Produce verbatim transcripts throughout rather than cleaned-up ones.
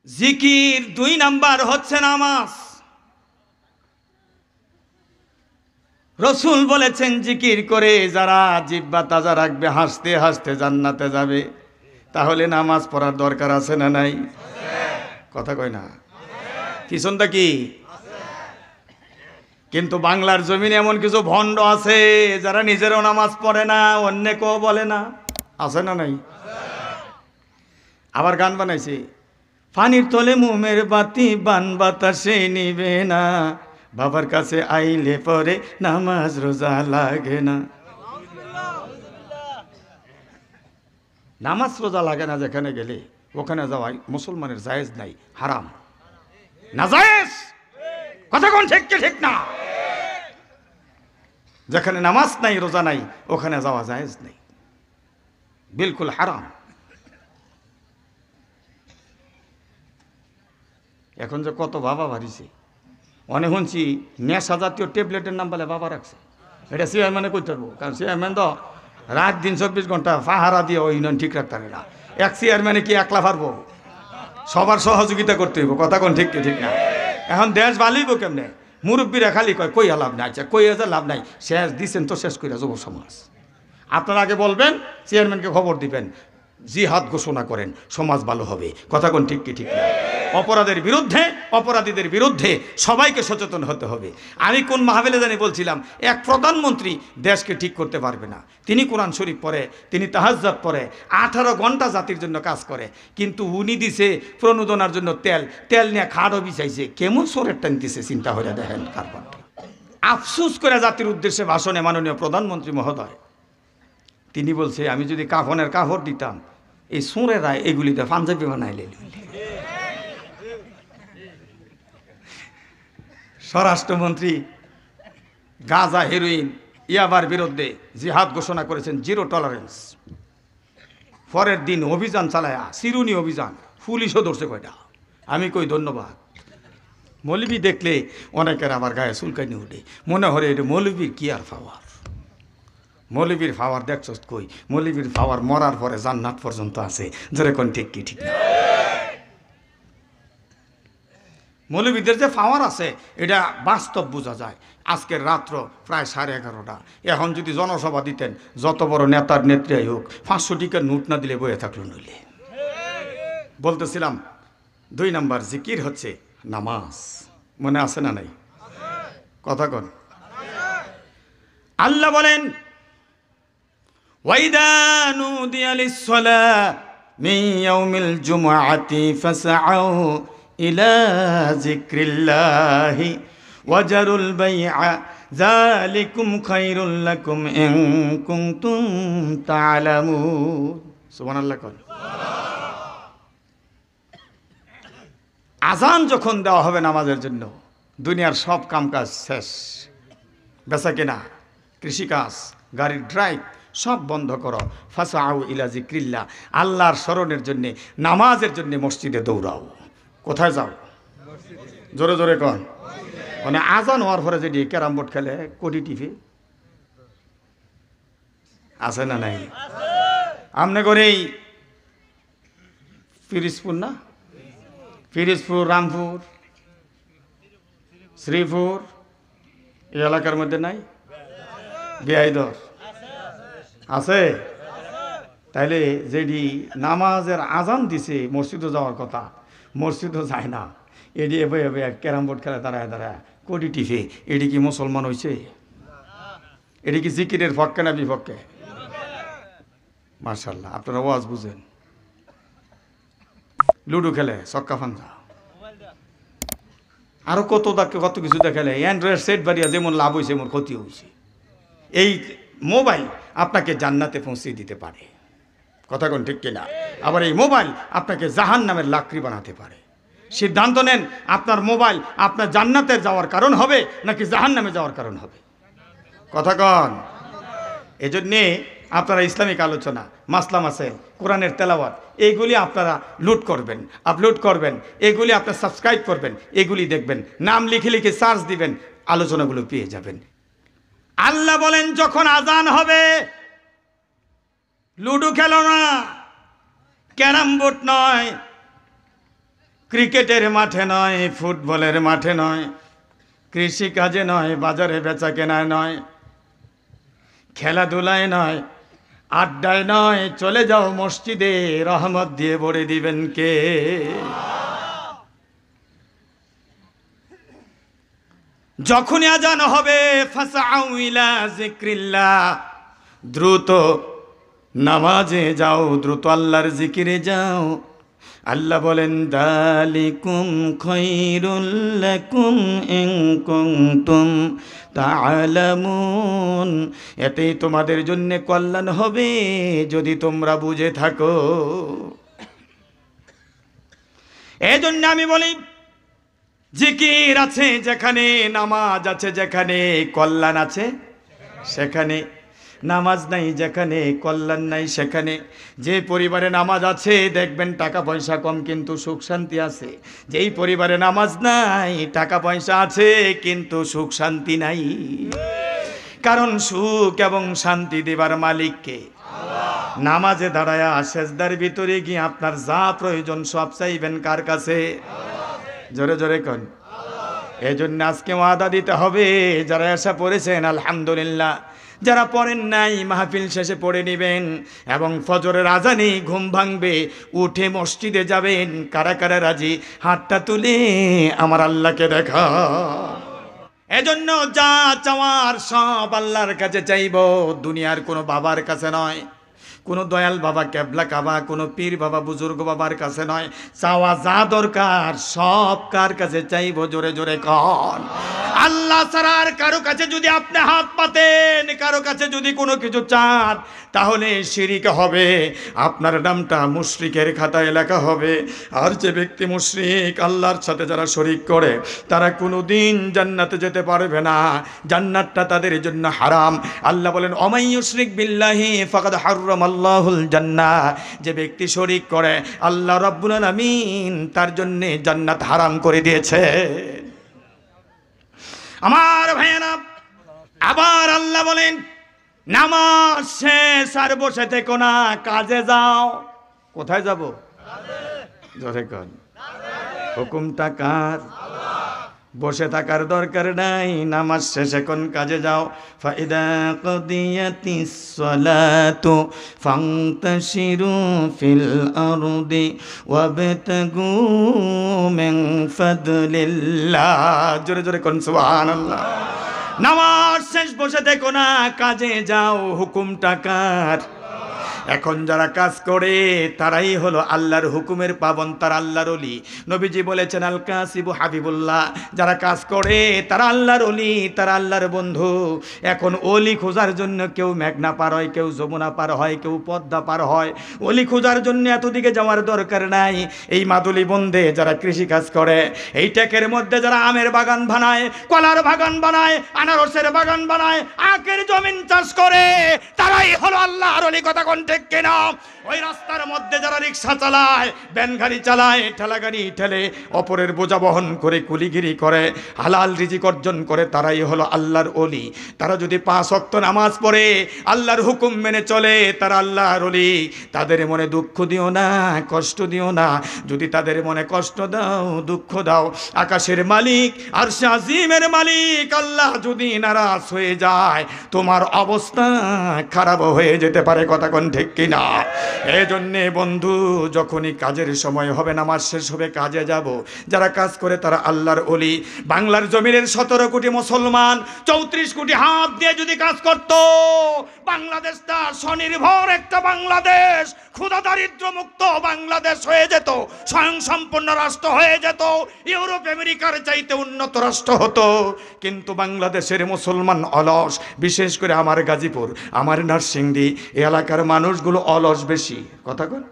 জিকির দুই নাম্বার হচ্ছে নামাজ। রসুল বলেছেন জিকির করে যারা জিহ্বা তাজা রাখবে হাসতে হাসতে জান্নাতে যাবে। তাহলে নামাজ পড়ার দরকার আছে না নাই? কথা কয় না, পিছনটা কি? কিন্তু বাংলার জমিনে এমন কিছু ভণ্ড আছে যারা নিজেরও নামাজ পড়ে না, অন্যকেও বলে না, আছে না নাই? আবার গান বানাইছে, পানির তলে মোমের বাতি বান বাতাসে নিবে না, বাবার কাছে আইলে পরে নামাজ রোজা লাগে না। নামাজ রোজা লাগে না যেখানে গেলে ওখানে যাওয়াই মুসলমানের জায়েজ নাই, হারাম না জায়েজ। কথা কোন ঠিক কি ঠিক না? যেখানে নামাজ নাই রোজা নাই ওখানে যাওয়া জায়েজ নেই, বিলকুল হারাম। এখন যে কত বাবা বাড়িছে, অনেক শুনছি নেশা জাতীয় ট্যাবলেটের নাম বলে বাবা রাখছে। এটা চেয়ারম্যানে করতে পারবো, কারণ চেয়ারম্যান তো রাত দিন চব্বিশ ঘন্টা পাহারা দিয়ে ওই ইউনিয়ন ঠিক রাখতে পারে না। এক চেয়ারম্যানে কি একলা পারবো? সবার সহযোগিতা করতে হইব। কথা কোন ঠিক কি ঠিক না? এখন দেশ ভালোইব কেমনে? মুরব্বীরা খালি কয় কইয়া লাভ নাই, আচ্ছা কইয়া যা লাভ নাই, শেষ দিচ্ছেন তো শেষ কইরা যুব সমাজ। আপনারা আগে বলবেন, চেয়ারম্যানকে খবর দিবেন, জিহাদ ঘোষণা করেন, সমাজ ভালো হবে। কথা কোন ঠিক কি ঠিক না? অপরাধের বিরুদ্ধে, অপরাধীদের বিরুদ্ধে সবাইকে সচেতন হতে হবে। আমি কোন মাহফিলে জানি বলছিলাম, এক প্রধানমন্ত্রী দেশকে ঠিক করতে পারবে না। তিনি কোরআন শরীফ পড়ে, তিনি তাহাজ্জুদ পড়ে, আঠারো ঘন্টা জাতির জন্য কাজ করে, কিন্তু উনি দিছে প্রণোদনার জন্য তেল, তেল নিয়ে খাড়ও বিছাইছে। কেমন সোরের টান দিছে চিন্তা করে দেখেন কারবারটা। আফসোস করে জাতির উদ্দেশ্যে ভাষণে মাননীয় প্রধানমন্ত্রী মহোদয় তিনি বলছে, আমি যদি কাফনের কাপড় দিতাম এই সোরেরা এগুলিতে পাঞ্জাবি বানাইলে। স্বরাষ্ট্রমন্ত্রী গাঁজা, হেরোইন, ইয়াবার বিরুদ্ধে জিহাদ ঘোষণা করেছেন, জিরো টলারেন্স। পরের দিন অভিযান চালায়, চিরুনি অভিযান, পুলিশও ধরছে কয়টা। আমি কই ধন্যবাদ। মৌলবী দেখলে অনেকের আমার গায়ে চুলকানি উঠে, মনে হয় এটা মৌলবীর কি আর পাওয়ার। মৌলবীর পাওয়ার দেখছ কই? মৌলবীর পাওয়ার মরার পরে জান্নাত পর্যন্ত আছে। যেরকম ঠিক কি ঠিক না? মৌলবীদের যে পাওয়ার আছে এটা বাস্তব বোঝা যায়। আজকের রাত্র প্রায় সাড়ে এগারোটা, এখন যদি জনসভা দিতেন, যত বড় নেতার নেত্রী হোক, পাঁচশো টিকার নোট না দিলে বয়ে থাকলো নইলে। বলতেছিলাম দুই নাম্বার জিকির হচ্ছে নামাজ। মনে আছে না নাই? কথা কন। আল্লাহ বলেন, ওয়াইদা নুদিয়া লিস-সালাতি মিন ইয়াউমিল জুমআতি ফাসআউ ইলা যিকরিল্লাহি ওয়াজারুল বাইআ যালিকুম খায়রুল লাকুম ইন কুনতুম তা'লামুন। সুবহানাল্লাহ কোন। আজান যখন দেওয়া হবে নামাজের জন্য, দুনিয়ার সব কামকাজ শেষ, বেচা কেনা, কৃষিকাজ, গাড়ির ড্রাইভ সব বন্ধ করো। ফাসআউ ইলা যিকরিল্লাহ, আল্লাহর স্মরণের জন্যে, নামাজের জন্যে মসজিদে দৌড়াও। কোথায় যাও? জোরে জোরে কন। মানে আজান হওয়ার পরে যদি ক্যারাম বোর্ড খেলে, কোটি টিভি আছে না নাই? আমনে করেই পিরিজপুর না, পিরিজপুর, রামপুর, শ্রীপুর এই এলাকার মধ্যে নাই? বেআইদর আছে? তাইলে যেটি নামাজের আজান দিছে মসজিদে যাওয়ার কথা, মসজিদও যায় না, এটি এভাবে এভাবে ক্যারাম বোর্ড খেলা দাঁড়ায় দাঁড়ায় কোটি টিফে, এটি কি মুসলমান হয়েছে? এটি কি জিকিরের পক্ষে না বিপক্ষে? মাশাআল্লাহ, আপনারা ওয়াজ বুঝেন। লুডো খেলে, ছক্কা ফান্দা, আরো কত কত কিছু দেখালে, অ্যান্ড্রয়েড সেট বাড়িয়া যেমন লাভ হয়েছে এমন ক্ষতি হয়েছে। এই মোবাইল আপনাকে জান্নাতে পৌঁছে দিতে পারে। কথা কোন ঠিক কিনা? আবার এই মোবাইল আপনাকে জাহান নামের লাকড়ি বানাতে পারে। সিদ্ধান্ত নেন, আপনার মোবাইল আপনার জান্নাতে যাওয়ার কারণ হবে নাকি জাহান নামে যাওয়ার কারণ হবে? কথা কন। এজন্যে আপনারা ইসলামিক আলোচনা, মাসলাম আছে, কোরআনের তেলাওয়াত, এইগুলি আপনারা লুট করবেন, আপলোড করবেন, এগুলি আপনারা সাবস্ক্রাইব করবেন, এগুলি দেখবেন, নাম লিখে লিখে সার্চ দিবেন, আলোচনাগুলো পেয়ে যাবেন। আল্লাহ বলেন, যখন আজান হবে লুডো খেলো না, ক্যারাম বোর্ড নয়, ক্রিকেটের মাঠে নয়, ফুটবলের মাঠে নয়, কৃষিকাজে নয়, বাজারে বেচা কেনায় নয়, খেলাধুলায় নয়, আড্ডায় নয়, চলে যাও মসজিদে, রহমত দিয়ে ভরে দিবেন কে? যখনই আজান হবে ফাসআউ ইলা যিকরিল্লাহ, দ্রুত নামাজে যাও, দ্রুত আল্লাহর জিকিরে যাও। আল্লাহ বলেন যালিকুম খায়রুল লাকুম ইন কুনতুম তা'লামুন, এতেই তোমাদের জন্য কল্যাণ হবে যদি তোমরা বুঝে থাকো। এজন্য আমি বলি জিকির আছে যেখানে, নামাজ আছে যেখানে, কল্যাণ আছে সেখানে। নামাজ নাই যেখানে, কল্যাণ নাই সেখানে। যে পরিবারে নামাজ আছে দেখবেন টাকা পয়সা কম কিন্তু সুখ শান্তি আছে। যেই পরিবারে নামাজ নাই টাকা পয়সা আছে কিন্তু সুখ শান্তি নাই। কারণ সুখ এবং শান্তি দেবার মালিককে। নামাজে দাঁড়ায়া সেজদার ভিতরে গিয়ে আপনার যা প্রয়োজন সব চাইবেন কার কাছে? জোরে জোরে কোন। এই জন্য আজকে ওয়াদা দিতে হবে, যারা আশা পড়েছেন আলহামদুলিল্লাহ, যারা পড়েন নাই মাহফিল শেষে পড়ে নেবেন এবং ফজরের আজানে ঘুম ভাঙবে, উঠে মসজিদে যাবেন। কারা কারা রাজি হাতটা তুলে আমার আল্লাহকে দেখা। এজন্য যা চাওয়ার সব আল্লাহর কাছে চাইব, দুনিয়ার কোনো বাবার কাছে নয়, কোনো দয়াল বাবা কেবলা কাবা, কোনো পীর বাবা বুজুর্গ বাবার কাছে নয়। চাওয়া যা দরকার সব কার কাছে চাইব? জোরে জোরে কন। আল্লাহ ছাড়া আর কারো কাছে যদি আপনি হাত পাতেন, কারো কাছে যদি কোনো কিছু চান, তাহলে শিরিক হবে, আপনার নামটা মুশরিকের খাতায় লেখা হবে। আর যে ব্যক্তি মুশরিক, আল্লাহর সাথে যারা শরিক করে, তারা কোনোদিন জান্নাতে যেতে পারবে না, জান্নাতটা তাদের জন্য হারাম। আল্লাহ বলেন ওমাই ইউশরিক বিল্লাহি ফাকাদ হারামাল্লাহুল জান্নাহ, যে ব্যক্তি শরিক করে আল্লাহ রাব্বুল আলামিন তার জন্য জান্নাত হারাম করে দিয়েছে। আমার ভাইয়েরা, আবার আল্লাহ বলেন নামাজ শেষ আর বসে থেকো না, কাজে যাও। কোথায় যাব? জোরে কর। হুকুমটা কার? বসে থাকার দরকার নাই, নামাজ শেষ এখন কাজে যাও। ফাইদা কুদিয়াতিস সালাতু ফান্তাশিরু ফিল আরদি ওয়াবতাগু মিন ফাদলিল্লাহ। জোরে জোরে কোন সুবহানাল্লাহ। নামাজ শেষ বসে দেখো না, কাজে যাও। হুকুমটা কার? এখন যারা কাজ করে তারাই হলো আল্লাহর হুকুমের পাবন, তারা আল্লাহর ওলি। নবীজি বলেছেন আল কাসিবু হাবিবুল্লাহ, যারা কাজ করে তারা আল্লাহর ওলি, তারা আল্লাহর বন্ধু। এখন ওলি খোঁজার জন্য কেউ মেঘনা পার হয়, কেউ যমুনা পার হয়, কেউ পদ্মা পার হয়। ওলি খোঁজার জন্য এতদিকে যাওয়ার দরকার নাই। এই মাদুলি বন্ধে যারা কৃষি কাজ করে, এই টেকের মধ্যে যারা আমের বাগান বানায়, কলার বাগান বানায়, আনারসের বাগান বানায়, আখের জমিন চাষ করে, তারাই হলো আল্লাহর ওলি। কথা কোন ঠিক কিনা? ওই রাস্তার মধ্যে যারা রিক্সা চালায়, ভ্যান গাড়ি চালায়, ঠেলা গাড়ি ঠেলে অপরের বোঝা বহন করে কুলিগিরি করে, হালাল রিজিক অর্জন করে, তারাই হলো আল্লাহর ওলি। তারা যদি পাঁচ ওয়াক্ত নামাজ পড়ে, আল্লাহর হুকুম মেনে চলে, তারা আল্লাহর ওলি। তাদের মনে দুঃখ দিও না, কষ্ট দিও না। যদি তাদের মনে কষ্ট দাও, দুঃখ দাও, আকাশের মালিক আরশে আজিমের মালিক আল্লাহ যদি নারাজ হয়ে যায়, তোমার অবস্থা খারাপ হয়ে যেতে পারে। কথা কোন ঠিক কিনা? এই জন্যে বন্ধু, যখনই কাজের সময় হবে, নামাজ শেষ হবে, কাজে যাব। যারা কাজ করে তারা আল্লাহর ওলি। বাংলার জমিনের সতেরো কোটি মুসলমান চৌত্রিশ কোটি হাত দিয়ে যদি কাজ করত, বাংলাদেশটা স্বনির্ভর একটা বাংলাদেশ, ক্ষুধা দারিদ্র মুক্ত বাংলাদেশ হয়ে যেত, স্বয়ং সম্পন্ন রাষ্ট্র হয়ে যেত, ইউরোপ আমেরিকার চাইতে উন্নত রাষ্ট্র হতো। কিন্তু বাংলাদেশের মুসলমান অলস, বিশেষ করে আমার গাজীপুর, আমার নরসিংদী এলাকার মানুষগুলো অলস বেশি। কথা কন,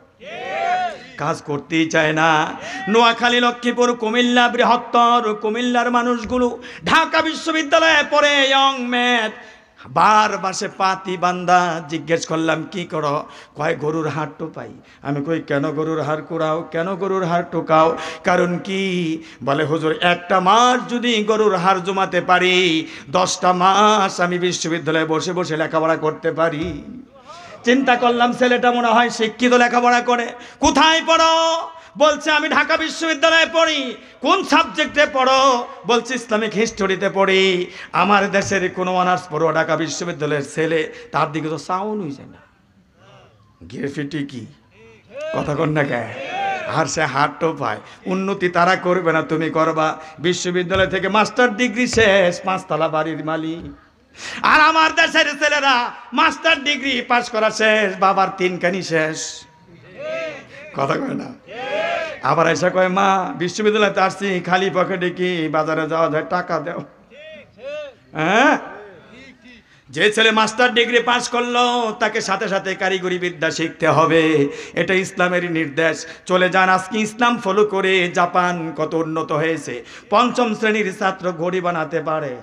কাজ করতেই চায় না। নোয়াখালী, লক্ষ্মীপুর, কুমিল্লা বৃহত্তর কুমিল্লার মানুষগুলো ঢাকা বিশ্ববিদ্যালয়ে পড়ে, ইয়ং ম্যাথ বার বাসে পাতি বান্দা। জিজ্ঞেস করলাম কি করো? কয় গরুর হাড় টোপাই। আমি কই কেন গরুর হাড় কুড়াও, কেন গরুর হাড় টোকাও? কারণ কি? বলে হুজুর একটা মাস যদি গরুর হাড় জমাতে পারি, দশটা মাস আমি বিশ্ববিদ্যালয়ে বসে বসে লেখাপড়া করতে পারি। চিন্তা করলাম ছেলেটা মনে হয় শিক্ষিত, লেখাপড়া করে। কোথায় পড়ো? বলছে আমি ঢাকা বিশ্ববিদ্যালয়ে পড়ি। কোন সাবজেক্টে পড়ো? বলছে ইসলামিক হিস্টোরিতে পড়ি। আমার দেশের কোনো অনার্স পড়ো ঢাকা বিশ্ববিদ্যালয়ের ছেলে, তার দিকে তো সাউন্ড হয়েছে না, গেফিটি কি কথা কন না কে, আর সে হাটও পায়। উন্নতি তারা করবে না, তুমি করবা। বিশ্ববিদ্যালয় থেকে মাস্টার ডিগ্রি শেষ, পাঁচতলা বাড়ির মালিক। আর আমার দেশের ছেলেরা মাস্টার ডিগ্রি পাস করা শেষ, বাবার তিনখানি শেষ, কথা কয় না। আবার এসে কয় মা বিশ্ববিদ্যালয়তে আসছি, খালি পকেটে কি বাজারে যাওয়া যায়, টাকা দাও। হ্যাঁ, যে ছেলে মাস্টার ডিগ্রি পাস করলো তাকে সাথে সাথে কারিগরি বিদ্যা শিখতে হবে, এটা ইসলামের নির্দেশ। চলে যান আজকে ইসলাম ফলো করে জাপান কত উন্নত হয়েছে। পঞ্চম শ্রেণীর ছাত্র ঘড়ি বানাতে পারে,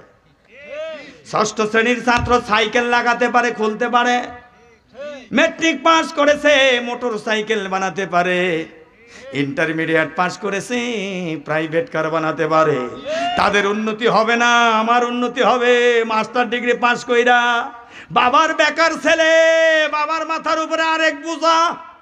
ষষ্ঠ শ্রেণীর ছাত্র সাইকেল লাগাতে পারে, খুলতে পারে, ম্যাট্রিক পাস করেছে মোটর সাইকেল বানাতে পারে, ইন্টারমিডিয়েট পাস করেছে প্রাইভেট কার বানাতে পারে। তাদের উন্নতি হবে না, আমার উন্নতি হবে। মাস্টার ডিগ্রি পাস কইরা বাবার বেকার ছেলে, বাবার মাথার উপরে আরেক বোঝা,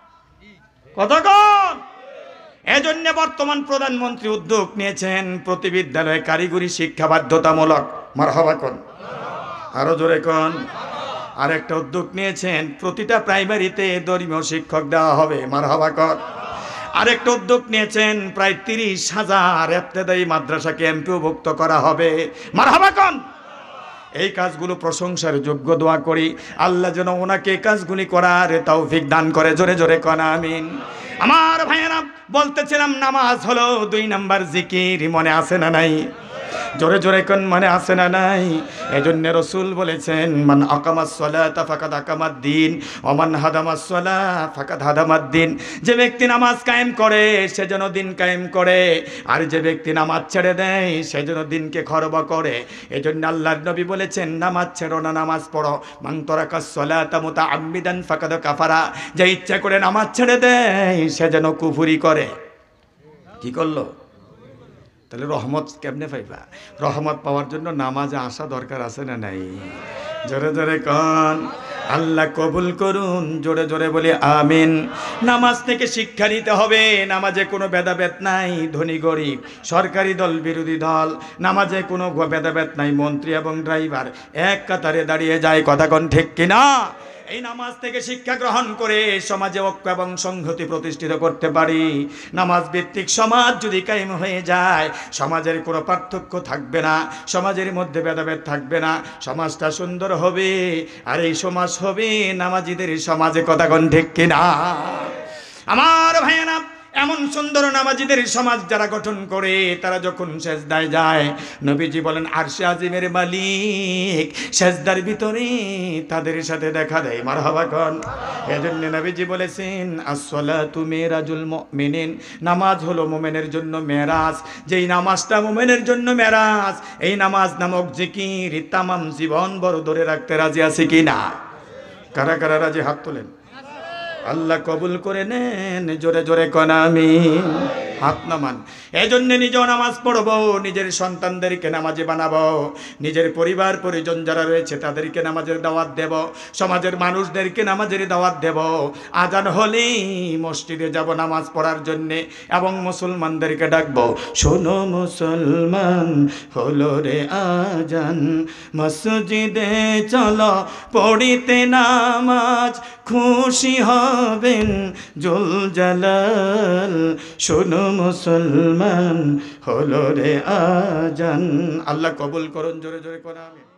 কতক্ষণ। এজন্য বর্তমান প্রধানমন্ত্রী উদ্যোগ নিয়েছেন প্রতি বিদ্যালয়ে কারিগরি শিক্ষা বাধ্যতামূলক। মারহাবা কোন, আরো জোরে কোন। আরেকটা উদ্যোগ নিয়েছেন প্রতিটা প্রাইমারিতে ধর্মীয় শিক্ষক দেওয়া হবে। মারহাবা কোন। আরেকটা উদ্যোগ নিয়েছেন প্রায় তিরিশ হাজার ইবতেদায়ী মাদ্রাসাকে এমপিওভুক্ত করা হবে। মারহাবা কোন। এই কাজগুলো প্রশংসার যোগ্য, দোয়া করি আল্লাহ যেন ওনাকে এই কাজগুলি করার তৌফিক দান করে। জোরে জোরে কোন আমিন। আমার ভাইয়েরা, বলতেছিলাম নামাজ হলো দুই নাম্বার জিকির, মনে আছে না নাই? জোরে জোরে কোন মনে আছে না নাই? এজন্য রাসূল বলেছেন মান আকামাস সালাতা ফাকাদ আকামাদ দ্বীন ওয়া মান হাদামাস সালাত ফাকাদ হাদামাদ দ্বীন। যে ব্যক্তি নামাজ কায়েম করে সে যেন দিন কায়েম করে, আর যে ব্যক্তি নামাজ ছেড়ে দেয় সে যেন দিনকে খরব করে। এজন্য আল্লাহর নবী বলেছেন নামাজ ছেড়ো না, নামাজ পড়ো। মান তারাকাস সালাতা মুতাআম্মিদান ফাকাদ কাফারা। যে ইচ্ছা করে নামাজ ছেড়ে দেয় সে যেন কুফরি করে। কি করলো? তাহলে রহমত কেমনে পাইবা? রহমত পাওয়ার জন্য নামাজে আসা দরকার আছে না নাই? জোরে জোরে কোন আল্লাহ কবুল করুন। জোরে জোরে বলি আমিন। নামাজ থেকে শিক্ষা নিতে হবে, নামাজে কোনো ভেদাভেদ নাই, ধনী গরিব, সরকারি দল বিরোধী দল, নামাজে কোনো ভেদাভেদ নাই। মন্ত্রী এবং ড্রাইভার এক কাতারে দাঁড়িয়ে যায়, কথা কোন ঠিক কিনা? এই নামাজ থেকে শিক্ষা গ্রহণ করে সমাজে ঐক্য এবং সংহতি প্রতিষ্ঠিত করতে পারি। নামাজ ভিত্তিক সমাজ যদি কায়েম হয়ে যায়, সমাজের কোনো পার্থক্য থাকবে না, সমাজের মধ্যে ভেদাভেদ থাকবে না, সমাজটা সুন্দর হবে। আর এই সমাজ হবে নামাজিদের সমাজে, কথা কোন ঠিক কিনা? আমার ভাইয়েরা, এমন সুন্দর নামাজিদের সমাজ যারা গঠন করে, তারা যখন সেজদায় যায়, নবীজি বলেন আরশে আজিমের মালিক সেজদার ভিতরে তাদের সাথে দেখা দেয়। মারহাবা কোন। এজন্য নবীজি বলেছেন আসসালাতু মিরাজুল মুমিনিন, নামাজ হলো মুমিনের জন্য মেরাজ। যেই নামাজটা মুমিনের জন্য মেরাজ, এই নামাজ নামক জিকির তামাম জীবন বড় ধরে রাখতে রাজি আছে কিনা? কারা কারা রাজি? হাত তোলেন। আল্লাহ কবুল করে নেন। জোরে জোরে কোন আমিন। হাত নামান। এজন্য নিজেও নামাজ পড়বো, নিজের সন্তানদেরকে নামাজে বানাবো, নিজের পরিবার পরিজন যারা রয়েছে তাদেরকে নামাজের দাওয়াত দেব, সমাজের মানুষদেরকে নামাজের দাওয়াত দেব। আজান হলেই মসজিদে যাব নামাজ পড়ার জন্যে, এবং মুসলমানদেরকে ডাকবো, শোনো মুসলমান হলো রে আজান, মসজিদে চলো পড়িতে নামাজ, খুশি হবেন জুল জালাল, শোনো মুসলমান হলো রে আজান। আল্লাহ কবুল করুন। জোরে জোরে করে আমিন।